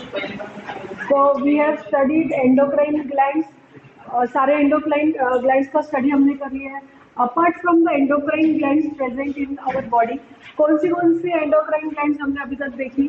So we have studied endocrine glands. सारे endocrine glands का study हमने कर लिया है. Apart from the endocrine glands present in our body, कौन सी endocrine glands हमने अभी तक देखी?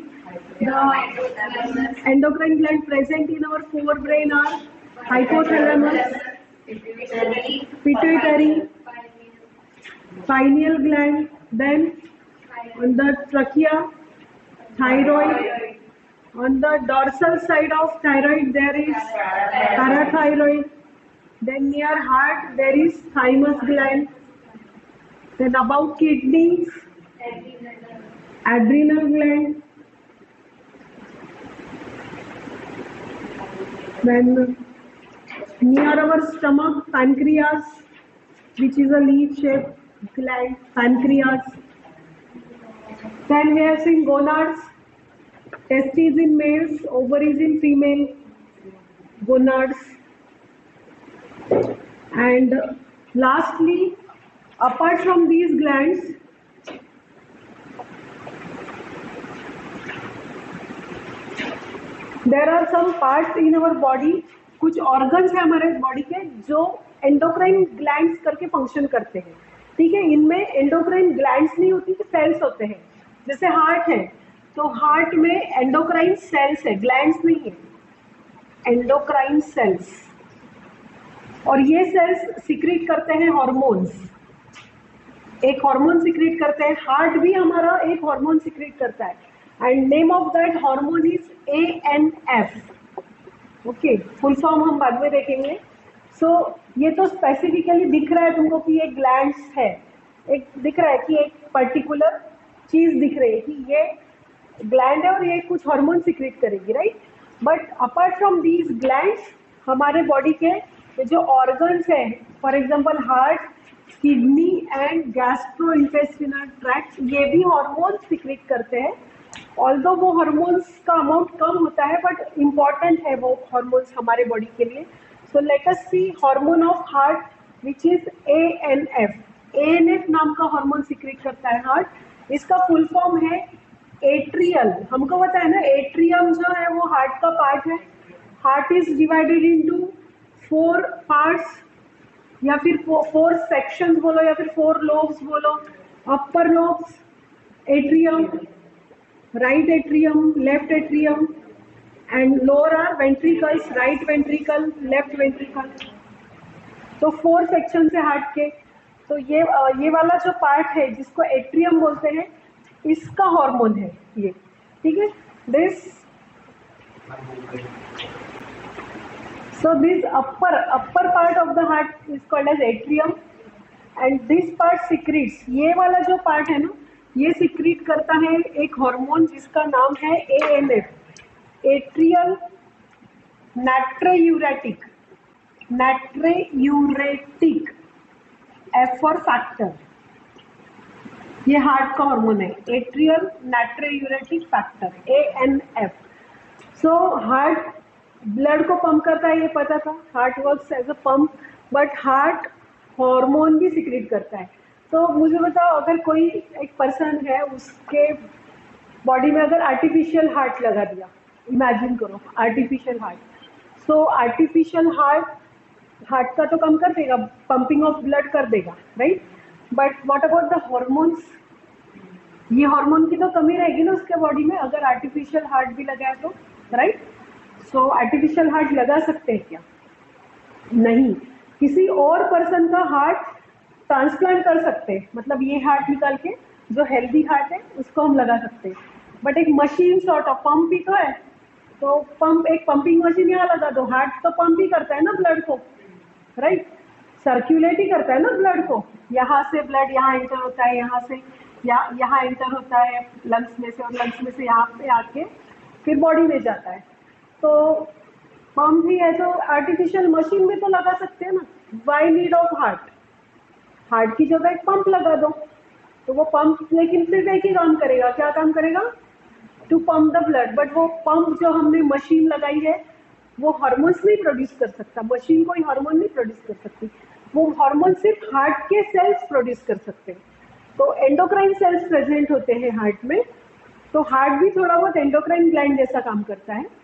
The endocrine glands present in our forebrain are hypothalamus, pituitary, pineal gland, then on the trachea, thyroid. On the dorsal side of thyroid there is parathyroid. Then near heart there is thymus gland. Then above kidneys, adrenal gland. Then near our stomach, pancreas, which is a leaf-shaped gland, pancreas. Then we have seen gonads, testes in males, ovaries in female, gonads. And lastly, apart from these glands, there are some parts in our body, कुछ organs है हमारे body के जो endocrine glands करके function करते हैं. ठीक है, इनमें endocrine glands नहीं होती, cells होते हैं. जैसे हार्ट है तो हार्ट में एंडोक्राइन सेल्स है, ग्लैंड्स नहीं है, एंडोक्राइन सेल्स. और ये सेल्स सिक्रीट करते हैं हार्मोन्स. एक हार्मोन सिक्रीट करते हैं. हार्ट भी हमारा एक हार्मोन सिक्रीट करता है and name of that hormone is ANF. Okay, full form हम बाद में देखेंगे. सो ये तो स्पेसिफिकली दिख रहा है तुमको कि ये ग्लैंड्स है, एक दिख रहा है कि एक पर्टिकुलर चीज दिख रही है कि ये ग्लैंड है और ये कुछ हार्मोन सिक्रेट करेगी, right. But apart from these glands हमारे बॉडी के जो ऑर्गन्स हैं, for example heart, kidney and gastrointestinal tract, ये भी हार्मोन सिक्रेट करते हैं. ऑल्दो वो हार्मोन्स का अमाउंट कम होता है बट इम्पॉर्टेंट है वो हार्मोन्स हमारे बॉडी के लिए. So let us see hormone of heart which is ANF. ANF नाम का हार्मोन सिक्रेट करता है हार्ट. इसका फुल फॉर्म है एट्रियल. हमको पता है ना, एट्रियम जो है वो हार्ट का पार्ट है. Heart is divided into 4 parts या फिर 4 सेक्शंस बोलो या फिर 4 लोब्स बोलो. Upper lobes atrium, right atrium, left atrium and lower are ventricles, right ventricle, left ventricle. तो 4 सेक्शन है हार्ट के. तो ये वाला जो पार्ट है जिसको एट्रियम बोलते हैं, इसका हार्मोन है ये. ठीक है, this upper part of the heart is called as atrium and this part secretes. ये वाला जो पार्ट है ना, ये सिक्रीट करता है एक हार्मोन जिसका नाम है ANF, atrial natriuretic. F for factor. ये हार्ट का हार्मोन है, atrial natriuretic factor, ANF. So heart blood को पंप करता है, ये पता था. Heart works as a pump, but heart hormone भी सिक्रेट करता है. तो मुझे बताओ, अगर कोई एक पर्सन है उसके बॉडी में अगर आर्टिफिशियल हार्ट लगा दिया, इमेजिन करो artificial heart. So artificial heart का तो कम कर देगा, पंपिंग ऑफ ब्लड कर देगा, right. But what about the hormones? ये हार्मोन की तो कमी रहेगी ना उसके बॉडी में अगर आर्टिफिशियल हार्ट भी लगाए तो, राइट. सो आर्टिफिशियल हार्ट लगा सकते हैं क्या? नहीं. किसी और पर्सन का हार्ट ट्रांसप्लांट कर सकते हैं, मतलब ये हार्ट निकाल के जो हेल्दी हार्ट है उसको हम लगा सकते हैं. बट एक मशीन सॉर्ट ऑफ पंप भी तो है, तो पंप, एक पंपिंग मशीन यहाँ लगा दो. हार्ट तो पंप ही करता है ना ब्लड को, राइट. सर्क्यूलेट ही करता है ना ब्लड को. यहाँ से ब्लड यहाँ एंटर होता है, यहाँ से यहाँ एंटर होता है लंग्स में से, और लंग्स में से यहाँ पे आके फिर बॉडी में जाता है. तो पंप भी है, तो आर्टिफिशियल मशीन में तो लगा सकते हैं ना. Why need of heart? Heart की जगह एक पंप लगा दो. तो वो पंप लेकिन सिर्फ एक ही काम करेगा. क्या काम करेगा? To pump the blood. But वो पंप जो हमने मशीन लगाई है वो हार्मोन्स नहीं प्रोड्यूस कर सकता. मशीन कोई हार्मोन नहीं प्रोड्यूस कर सकती. वो हार्मोन सिर्फ हार्ट के सेल्स प्रोड्यूस कर सकते हैं. तो एंडोक्राइन सेल्स प्रेजेंट होते हैं हार्ट में. तो हार्ट भी थोड़ा बहुत एंडोक्राइन ग्लैंड जैसा काम करता है.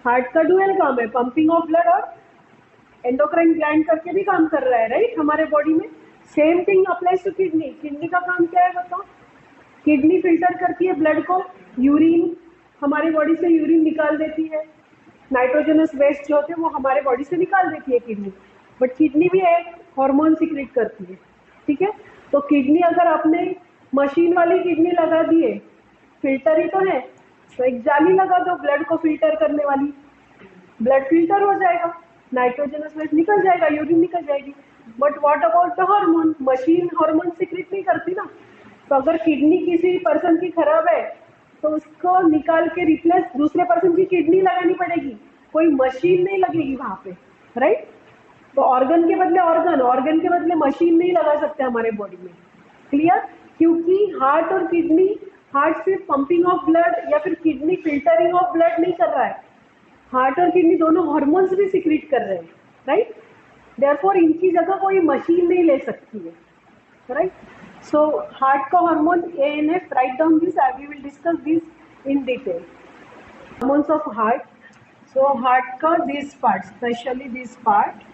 हार्ट का डुअल काम है, पंपिंग ऑफ ब्लड और एंडोक्राइन ग्लैंड करके भी काम कर रहा है, राइट, हमारे बॉडी में। Same thing applies to kidney. Kidney का काम क्या है बताओ? किडनी फिल्टर करती है ब्लड को, यूरिन, हमारी बॉडी से यूरिन निकाल देती है, नाइट्रोजनस वेस्ट जो होते हैं वो हमारे बॉडी से निकाल देती है किडनी। बट किडनी भी एक हार्मोन सीक्रेट करती है, ठीक है। तो किडनी अगर आपने मशीन वाली किडनी लगा दिए, फिल्टर ही तो है, तो एक जाली लगा दो ब्लड को फिल्टर करने वाली, ब्लड फिल्टर हो जाएगा, नाइट्रोजनस वेस्ट निकल जाएगा, यूरिन निकल जाएगी। But what about the hormone? Machine hormone secrete नहीं करती ना। तो अगर किडनी किसी पर्सन की खराब है तो उसको निकाल के रिप्लेस दूसरे पर्सन की किडनी लगानी पड़ेगी, कोई मशीन नहीं लगेगी वहां पे, राइट। तो ऑर्गन के बदले ऑर्गन, ऑर्गन के बदले मशीन नहीं लगा सकते हमारे बॉडी में, क्लियर। क्योंकि हार्ट और किडनी, हार्ट सिर्फ पंपिंग ऑफ ब्लड या फिर किडनी फिल्टरिंग ऑफ ब्लड नहीं कर रहा है, हार्ट और किडनी दोनों हार्मोन्स भी सीक्रेट कर रहे हैं, राइट। देयरफॉर इनकी जगह कोई मशीन नहीं ले सकती है, राइट। सो हार्ट का hormone ANF, right down this, we will discuss this in detail. Hormones of heart, so heart का this part, specially this part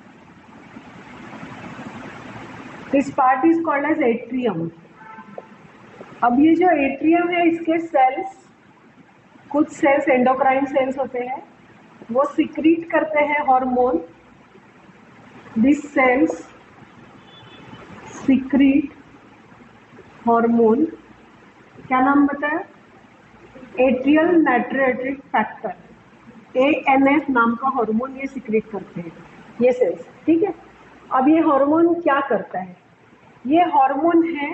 is called as atrium. अब ये जो एट्रियम है, इसके सेल्स, कुछ सेल्स एंडोक्राइन सेल्स होते हैं, वो सीक्रेट करते हैं hormone. This cells secrete hormone, क्या नाम बताया? एट्रियल नाइट्रेटिक फैक्टर, ANF नाम का हार्मोन ये सीक्रेट करते हैं ये सेल्स, ठीक है। अब ये हार्मोन क्या करता है? ये हार्मोन है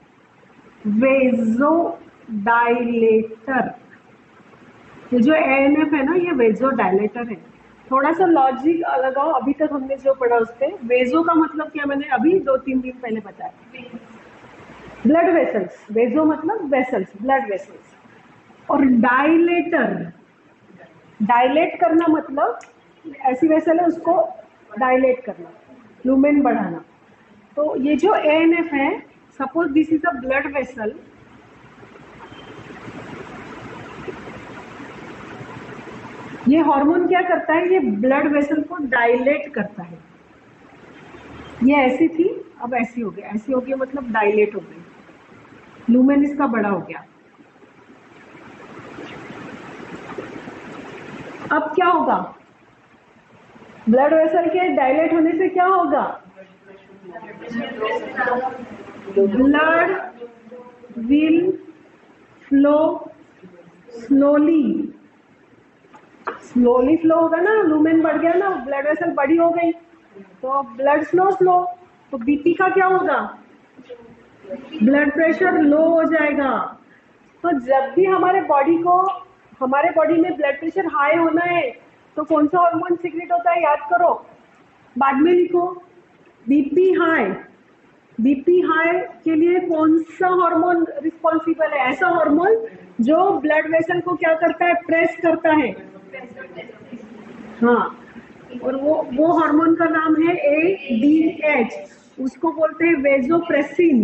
वेजोडाइलेटर। ये जो ANF है ना, ये वेजोडाइलेटर है। थोड़ा सा लॉजिक लगाओ, अभी तक हमने जो पढ़ा उससे, वेजो का मतलब क्या मैंने अभी 2-3 दिन पहले बताया, ब्लड वेसल्स। वेजो मतलब वेसल्स, ब्लड वेसल्स। और डाइलेटर, डायलेट करना मतलब ऐसी वेसल है उसको डायलेट करना, लुमेन बढ़ाना। तो ये जो ANF है, suppose this is a blood vessel, ये हार्मोन क्या करता है? ये ब्लड वेसल को डायलेट करता है। ये ऐसी थी, अब ऐसी हो गया, ऐसी हो गई मतलब डायलेट हो गई, लुमेन इसका बड़ा हो गया। अब क्या होगा? ब्लड वेसल के डायलेट होने से क्या होगा? Blood will flow slowly, slowly flow होगा ना, लुमेन बढ़ गया ना, ब्लड वेसल बड़ी हो गई, तो ब्लड स्लो। तो बीपी का क्या होगा? ब्लड प्रेशर लो हो जाएगा। तो जब भी हमारे बॉडी में ब्लड प्रेशर हाई होना है तो कौन सा हार्मोन सीक्रेट होता है? याद करो, बाद में लिखो। बीपी हाई, बीपी हाई के लिए कौन सा हार्मोन रिस्पॉन्सिबल है? ऐसा हार्मोन जो ब्लड वेसल को क्या करता है? प्रेस करता है, हाँ। और वो हार्मोन का नाम है ADH, उसको बोलते हैं वेजोप्रेसिन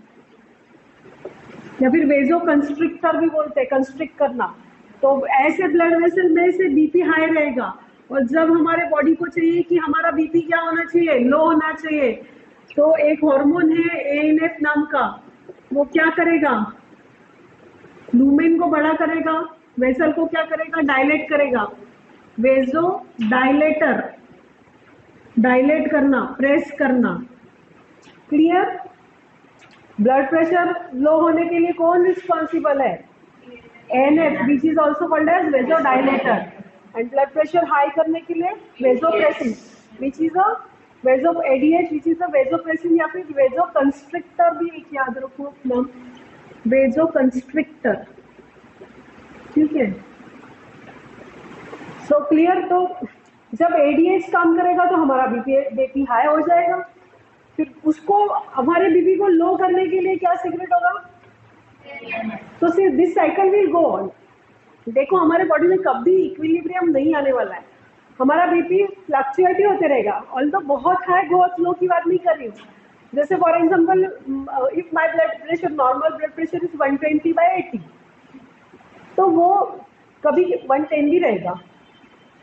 या फिर वेजो कंस्ट्रिक्टर भी बोलते हैं, कंस्ट्रिक्ट करना। तो ऐसे ब्लड वेसल में से बीपी हाई रहेगा, और जब हमारे बॉडी को चाहिए कि हमारा बीपी क्या होना चाहिए? लो होना चाहिए, तो एक हार्मोन है ANF नाम का, वो क्या करेगा? लुमेन को बड़ा करेगा, वेसल को क्या करेगा? डायलेट करेगा। वेजो डायलेटर, डायलेट करना, प्रेस करना, क्लियर। ब्लड प्रेशर लो होने के लिए कौन रिस्पॉन्सिबल है? ANF, which is also called as vaso dilator. And blood pressure high करने के लिए vasopressin, which is a vaso ADH, which is a vasopressin या फिर वेजो कंस्ट्रिक्टर भी एक याद रखो नाम, वेजो कंस्ट्रिक्टर, ठीक है। So clear. तो जब ADH काम करेगा तो हमारा बीपी हाई हो जाएगा, फिर उसको हमारे बीपी को लो करने के लिए क्या सीक्रेट होगा? तो सिर्फ this cycle will go on. देखो हमारे बॉडी में कभी इक्विलिब्रियम नहीं आने वाला है, हमारा बीपी फ्लक्चुएट होते रहेगा। ऑल्दो बहुत हाई बहुत लो की बात नहीं कर रही हूँ, जैसे for example if my blood pressure, normal blood pressure is 120/80, तो वो कभी 110 भी रहेगा,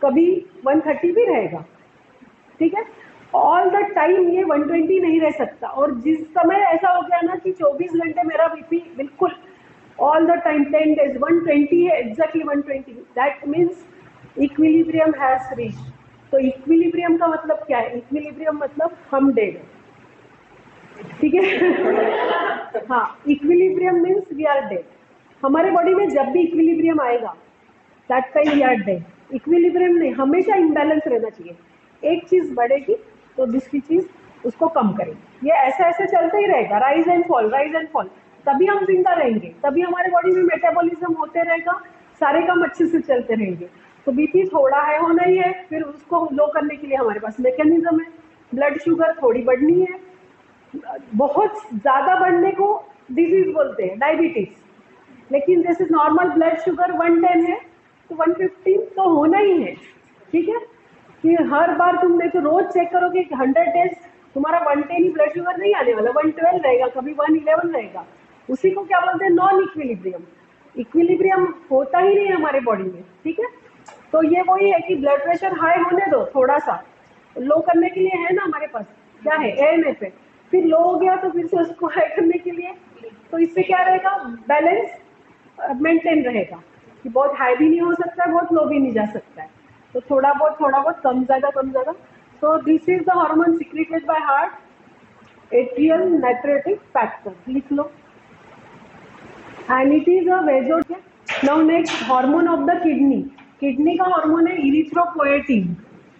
कभी 130 भी रहेगा, ठीक है। ऑल द टाइम ये 120 नहीं रह सकता। और जिस समय ऐसा हो गया ना कि 24 घंटे मेरा बीपी बिल्कुल ऑल द टाइम 10 डेज 120 है, exactly 120, that means equilibrium has reach. तो इक्विलिब्रियम का मतलब क्या है? इक्विलिब्रियम मतलब हम डेड, ठीक है। हाँ, equilibrium means we are dead. हमारे बॉडी में जब भी इक्विलिब्रियम आएगा that time we are dead. Equilibrium नहीं, हमेशा इम्बैलेंस रहना चाहिए। एक चीज बढ़ेगी तो दूसरी चीज उसको कम करेगी। ये ऐसे ऐसे चलते ही रहेगा, rise and fall, rise and fall. तभी हम जिंदा रहेंगे, तभी हमारे बॉडी में मेटाबॉलिज्म होते रहेगा, सारे काम अच्छे से चलते रहेंगे। तो बीपी थोड़ा है होना ही है, फिर उसको लो करने के लिए हमारे पास मैकेनिज्म है। ब्लड शुगर थोड़ी बढ़नी है, बहुत ज्यादा बढ़ने को डिजीज बोलते हैं, डायबिटीज। लेकिन जैसे नॉर्मल ब्लड शुगर 110 है तो 115 तो होना ही है, ठीक है। कि हर बार तुम देखो, रोज चेक करोगे कि 100 डेज तुम्हारा 110 ही ब्लड शुगर नहीं आने वाला, 112 रहेगा, कभी 111 रहेगा। उसी को क्या बोलते हैं? Non equilibrium. इक्विलिब्रियम होता ही नहीं है हमारे बॉडी में, ठीक है। तो ये वही है कि ब्लड प्रेशर हाई होने दो, थोड़ा सा लो करने के लिए है ना हमारे पास, क्या है? एएमएफ है। फिर लो हो गया तो फिर से उसको हाई करने के लिए, तो इससे क्या रहेगा? बैलेंस मेंटेन रहेगा कि बहुत हाई भी नहीं हो सकता, बहुत लो भी नहीं जा सकता है। तो थोड़ा बहुत कम ज्यादा कम ज्यादा। So this is the hormone secreted by heart, atrial natriuretic factor, लिख लो। And it is a vaso. Now next, hormone of the kidney. Kidney का हार्मोन है erythropoietin.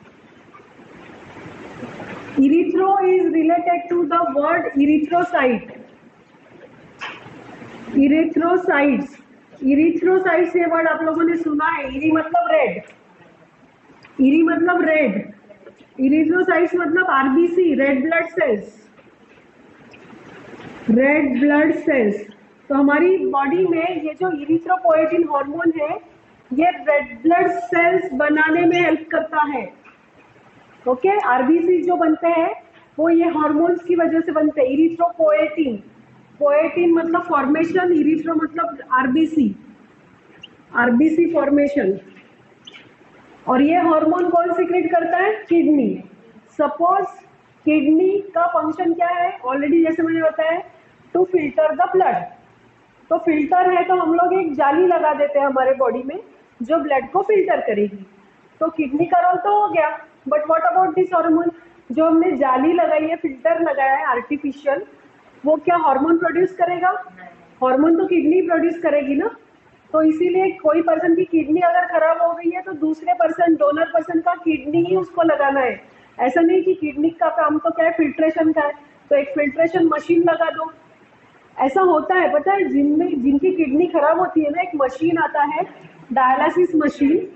Erythro is related to the word erythrocyte. Erythrocytes, erythrocytes ये word आप लोगों ने सुना है। इरी मतलब रेड, इरी मतलब रेड, इरिथ्रोसाइट्स मतलब RBC, red blood cells, red blood cells. तो हमारी बॉडी में ये जो इरिथ्रोपोएटिन हार्मोन है, ये रेड ब्लड सेल्स बनाने में हेल्प करता है। ओके, आरबीसी जो बनते हैं वो ये हार्मोन्स की वजह से बनते हैं। इरिथ्रोपोएटिन, पोएटिन मतलब फॉर्मेशन, इरिथ्रो मतलब आरबीसी, आरबीसी फॉर्मेशन। और ये हार्मोन कौन सीक्रेट करता है? किडनी। सपोज किडनी का फंक्शन क्या है? ऑलरेडी जैसे मैंने बताया, टू फिल्टर द ब्लड। तो फिल्टर है तो हम लोग एक जाली लगा देते हैं हमारे बॉडी में जो ब्लड को फिल्टर करेगी। तो किडनी का रोल तो हो गया, but what about this hormone? जो हमने जाली लगाई है, फिल्टर लगाया है आर्टिफिशियल, वो क्या हार्मोन प्रोड्यूस करेगा? हार्मोन तो किडनी प्रोड्यूस करेगी ना। तो इसीलिए कोई पर्सन की किडनी अगर खराब हो गई है तो दूसरे पर्सन, डोनर पर्सन का किडनी ही उसको लगाना है। ऐसा नहीं कि किडनी का काम तो क्या है? फिल्ट्रेशन का है, तो एक फिल्ट्रेशन मशीन लगा दो। ऐसा होता है, पता है, जिनकी किडनी खराब होती है ना, एक मशीन आता है डायलिसिस मशीन।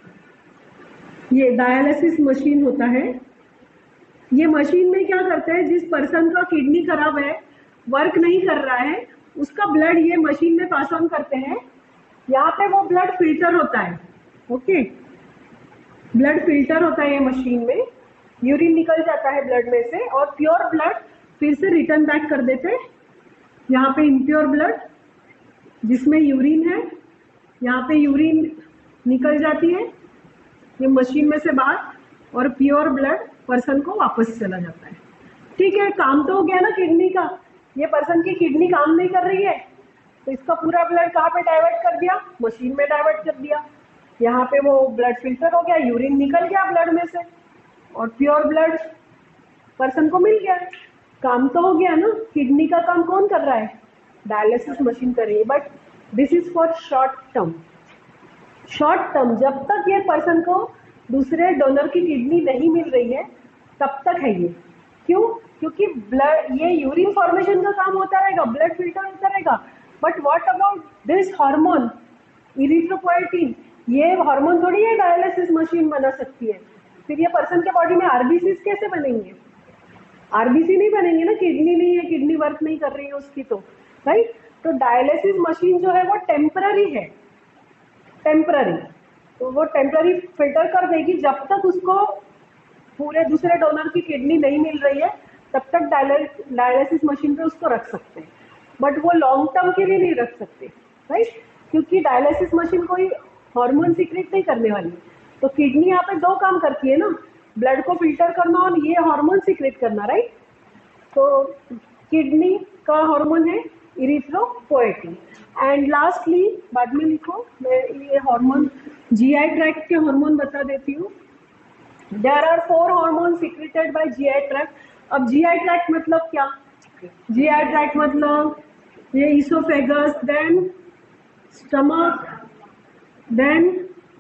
ये डायलिसिस मशीन होता है। ये मशीन में क्या करते हैं? जिस पर्सन का किडनी खराब है, वर्क नहीं कर रहा है, उसका ब्लड ये मशीन में पास ऑन करते हैं। यहाँ पे वो ब्लड फिल्टर होता है। ओके, ब्लड फिल्टर होता है ये मशीन में, यूरिन निकल जाता है ब्लड में से और प्योर ब्लड फिर से रिटर्न बैक कर देते हैं। यहाँ पे इम्प्योर ब्लड जिसमें यूरिन है, यहाँ पे यूरिन निकल जाती है ये मशीन में से बाहर, और प्योर ब्लड पर्सन को वापस चला जाता है। ठीक है, काम तो हो गया ना किडनी का। ये पर्सन की किडनी काम नहीं कर रही है तो इसका पूरा ब्लड कहाँ पे डाइवर्ट कर दिया? मशीन में डाइवर्ट कर दिया। यहाँ पे वो ब्लड फिल्टर हो गया, यूरिन निकल गया ब्लड में से और प्योर ब्लड पर्सन को मिल गया। काम तो हो गया ना। किडनी का काम कौन कर रहा है? डायलिसिस मशीन कर रही है। But this is for short term. Short term, जब तक ये पर्सन को दूसरे डोनर की किडनी नहीं मिल रही है तब तक है ये। क्यों? क्योंकि ब्लड, ये यूरिन फॉर्मेशन का काम होता रहेगा, ब्लड फिल्टर होता रहेगा। But what about this hormone erythropoietin? ये हार्मोन थोड़ी है डायलिसिस मशीन बना सकती है। फिर ये पर्सन के बॉडी में आरबीसी कैसे बनेंगे? आरबीसी नहीं बनेंगे ना, किडनी नहीं है, किडनी वर्क नहीं कर रही है उसकी, तो राइट। तो डायलिसिस मशीन जो है वो टेम्पररी है, टेम्पररी। तो वो टेम्पररी फिल्टर कर देगी। जब तक उसको पूरे दूसरे डोनर की किडनी नहीं मिल रही है तब तक डायलिसिस मशीन पे उसको रख सकते हैं, बट वो लॉन्ग टर्म के लिए नहीं रख सकते, राइट। क्योंकि डायलिसिस मशीन कोई हार्मोन सीक्रेट नहीं करने वाली। तो किडनी यहाँ पे दो काम करती है ना, ब्लड को फिल्टर करना और ये हार्मोन सीक्रेट करना, राइट। तो किडनी का हार्मोन है इरिथ्रोपोएटिन। एंड लास्टली बाद में लिखो, मैं ये हार्मोन जीआई ट्रैक्ट के हार्मोन बता देती हूँ। There are 4 hormone secreted by GI tract. अब जीआई ट्रैक्ट मतलब क्या? जीआई ट्रैक्ट मतलब ये esophagus, then stomach, then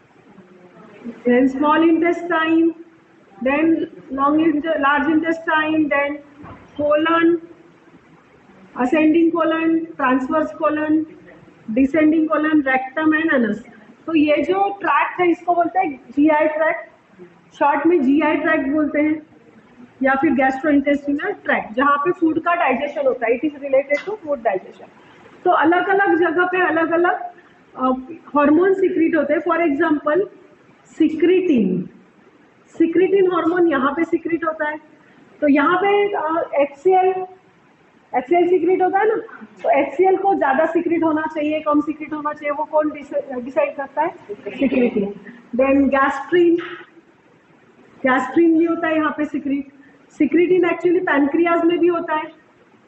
small intestine, then large intestine, then colon, ascending colon, transverse colon, descending colon, rectum and anus। तो ये जो tract है इसको बोलते हैं जीआई ट्रैक्ट, शॉर्ट में जीआई ट्रैक्ट बोलते हैं, या फिर गैस्ट्रोइंटेस्टिनल ट्रैक्ट, जहाँ पे फूड का डाइजेशन होता है। It is related to food digestion. तो अलग अलग जगह पे अलग अलग हार्मोन सीक्रेट होते हैं। For example secretin, secretin hormone यहाँ पे सीक्रेट होता है। तो यहाँ पे HCl सीक्रेट होता है ना, तो HCl को ज्यादा सीक्रेट होना चाहिए, कम सीक्रेट होना चाहिए, वो कौन डिसाइड करता है? सिक्रिटिन। देन गैस्ट्रिन, गैस्ट्रिन भी होता है यहाँ पे सीक्रेट। सिक्रिटिन एक्चुअली पैनक्रियाज में भी होता है,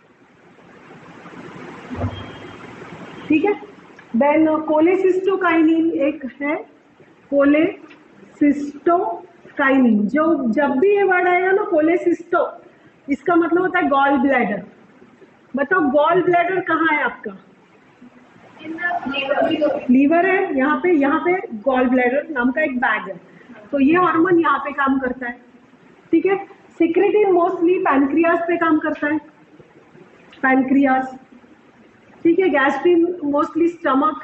ठीक है। देन कोलेसिस्टोकाइनिन एक है, कोलेसिस्टोकाइनिन। जो जब भी ये वर्ड आएगा ना कोलेसिस्टो, इसका मतलब होता है गॉल ब्लैडर। बताओ गॉल ब्लैडर कहाँ है आपका? लीवर है यहाँ पे गॉल ब्लैडर नाम का एक बैग है। तो ये हार्मोन यहाँ पे काम करता है, ठीक है। सिक्रेटिन मोस्टली पैनक्रियाज पे काम करता है, पैनक्रियाज, ठीक है। गैस्ट्रिन मोस्टली स्टमक,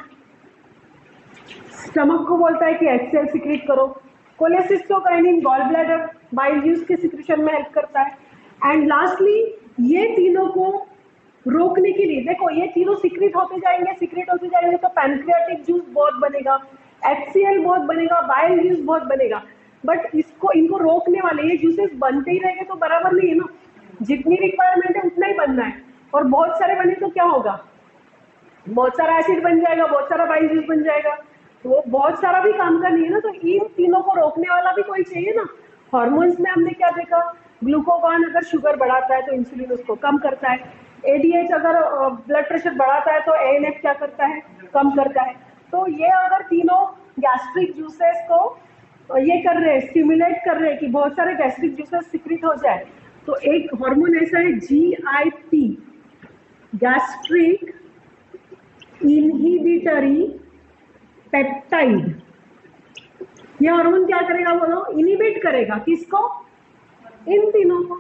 स्टमक को बोलता है कि HCl सीक्रेट करो। Cholecystokinin gall bladder, bile juice के सिक्रेशन में हेल्प करता है। एंड लास्टली ये तीनों को रोकने के लिए, देखो ये तीनों सीक्रेट होते जाएंगे तो पैनक्रियाटिक जूस बहुत बनेगा, HCl बहुत बनेगा, बाइल जूस बहुत बनेगा। बट इनको रोकने वाले ये जूसेस बनते ही रहेंगे तो बराबर नहीं है ना, जितनी रिक्वायरमेंट है उतना ही बनना है। और बहुत सारे बने तो क्या होगा? बहुत सारा एसिड बन जाएगा, बहुत सारा बाइल जूस बन जाएगा, तो वो बहुत सारा भी काम का नहीं है ना। तो इन तीनों को रोकने वाला भी कोई चाहिए ना। हॉर्मोन्स में हमने क्या देखा? ग्लूकोगॉन अगर शुगर बढ़ाता है तो इंसुलिन उसको कम करता है। ADH अगर ब्लड प्रेशर बढ़ाता है तो ANF क्या करता है? कम करता है। तो ये अगर तीनों गैस्ट्रिक जूसेस को ये कर रहे हैं, स्टिमुलेट कर रहे हैं कि बहुत सारे गैस्ट्रिक जूसेस सीक्रेट हो जाए, तो एक हार्मोन ऐसा है GIP, गैस्ट्रिक इनहिबिटरी पेप्टाइड। ये हार्मोन क्या करेगा बोलो? इनहिबिट करेगा, किसको? इन तीनों को।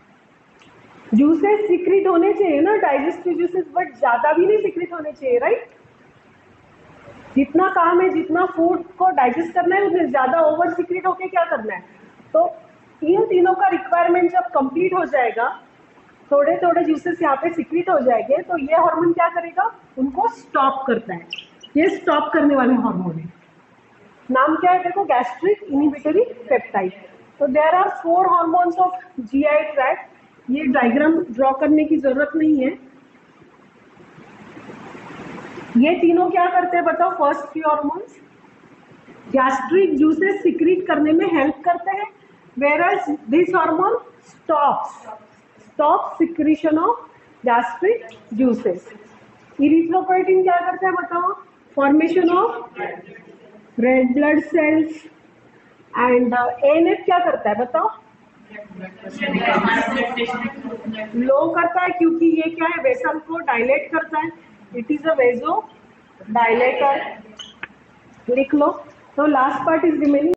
जूसेस सीक्रेट होने चाहिए ना, डाइजेस्टिव जूसेस, बट ज्यादा भी नहीं सीक्रेट होने चाहिए, राइट। जितना काम है, जितना फूड को डाइजेस्ट करना है, उसमें ज्यादा ओवर सीक्रेट होके क्या करना है? तो इन तीनों का रिक्वायरमेंट जब कंप्लीट हो जाएगा, थोड़े थोड़े जूसेस यहाँ पे सीक्रेट हो जाएंगे, तो ये हार्मोन क्या करेगा? उनको स्टॉप करता है। ये स्टॉप करने वाले हार्मोन है। नाम क्या है देखो? Gastric inhibitory peptide. तो there are 4 hormones of GI tract. ये डायग्राम ड्रॉ करने की जरूरत नहीं है। ये तीनों क्या करते हैं बताओ? First 3 hormones gastric juices secrete करने में हेल्प करते हैं, whereas this hormone stops secretion of gastric juices। erythropoietin क्या करता है बताओ? Formation of red blood cells. And ANF क्या करता है बताओ? लो करता है, क्योंकि ये क्या है? वेसल को डायलेट करता है। It is a vaso dilator. लिख लो। तो लास्ट पार्ट इज रिमेनिंग।